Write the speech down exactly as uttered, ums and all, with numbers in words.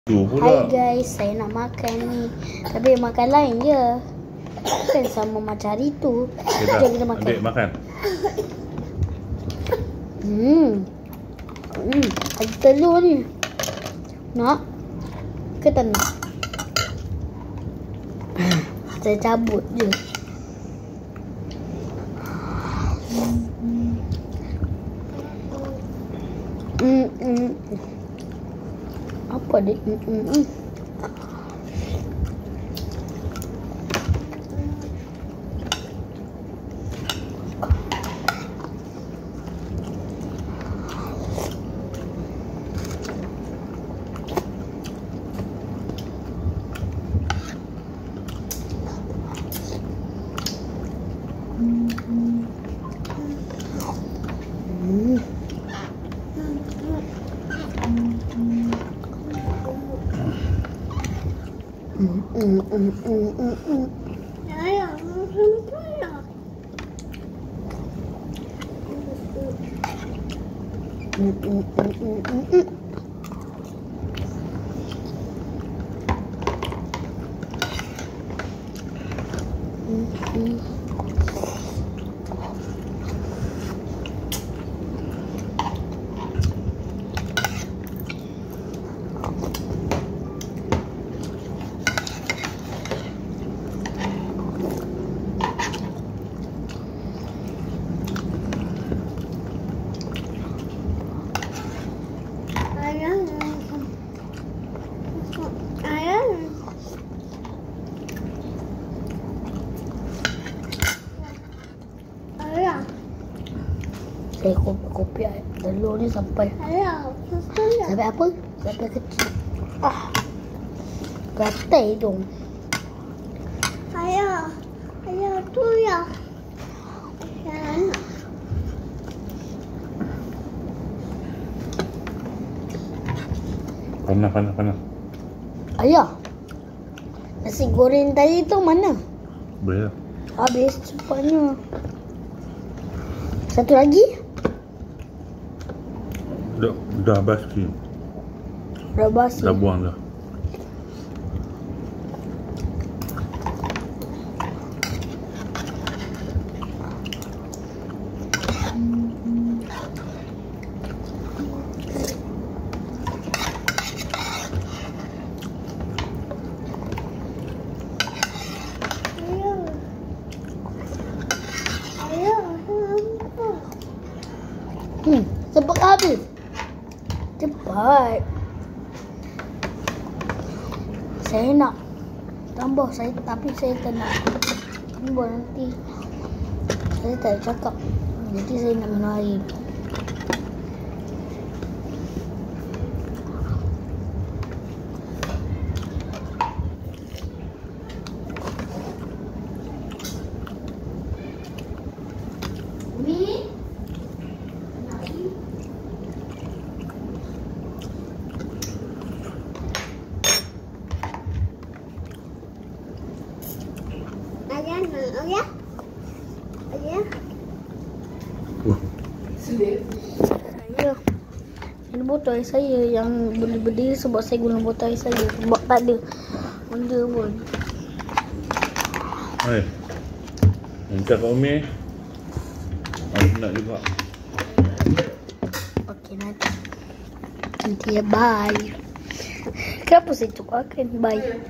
Hai guys, saya nak makan ni. Tapi makan lain je. Bukan sama macam hari tu. Jom kita makan. Adik makan. Hmm. Hmm, ada telur ni. Nak? Ke tak nak? Saya cabut je. Hmm, hmm. Apa dia? Hmm, hmm, hmm. Mm, mm, mm, mm, mm, mm. Ayah, sampai ya. Mm, mm, mm, mm, mm, mm. Mm, mm. Ayah, ayah. Ayah, Saya kopi-kopi telur ni sampai ayah, susu ya. sampai apa? Sampai kecil. Ah, gatai dong. Ayah, ayah tu ya. Ayah. Panas, panas, panas. Ayah, nasi goreng tadi tu mana? Boleh lah. Habis cepatnya. Satu lagi? Dah, dah basi. Dah basi. Dah buang dah. Hmm, cepat habis. Cepat. Saya nak tambah saya tapi saya tak nak tambah nanti. Saya tak cakap. Nanti saya nak minum air. Mi? Ayah, ayah. Ayah. Uh. Saya ini botol air saya yang boleh berdiri sebab saya guna botol air saya sebab tak ada benda pun. Hai. Minta kat Umi. Aku nak juga. Okey nanti. Nanti ya bye. Kenapa saya cakap akan bye?